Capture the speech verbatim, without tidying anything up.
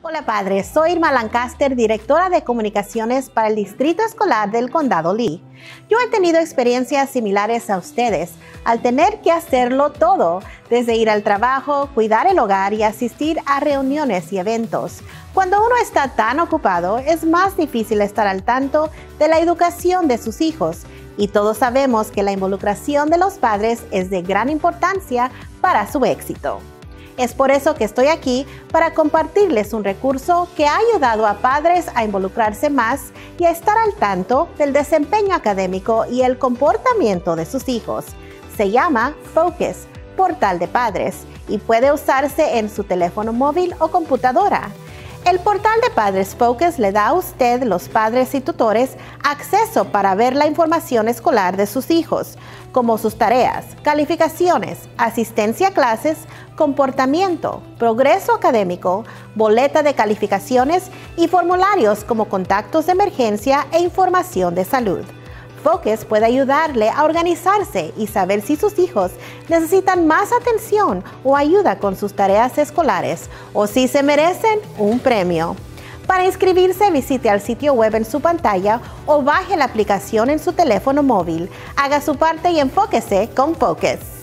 Hola padres, soy Irma Lancaster, directora de comunicaciones para el Distrito Escolar del Condado Lee. Yo he tenido experiencias similares a ustedes al tener que hacerlo todo, desde ir al trabajo, cuidar el hogar y asistir a reuniones y eventos. Cuando uno está tan ocupado, es más difícil estar al tanto de la educación de sus hijos. Y todos sabemos que la involucración de los padres es de gran importancia para su éxito. Es por eso que estoy aquí para compartirles un recurso que ha ayudado a padres a involucrarse más y a estar al tanto del desempeño académico y el comportamiento de sus hijos. Se llama Focus, Portal de Padres, y puede usarse en su teléfono móvil o computadora. El portal de Padres Focus le da a usted, los padres y tutores, acceso para ver la información escolar de sus hijos, como sus tareas, calificaciones, asistencia a clases, comportamiento, progreso académico, boleta de calificaciones y formularios como contactos de emergencia e información de salud. Focus puede ayudarle a organizarse y saber si sus hijos necesitan más atención o ayuda con sus tareas escolares o si se merecen un premio. Para inscribirse, visite al sitio web en su pantalla o baje la aplicación en su teléfono móvil. Haga su parte y enfóquese con Focus.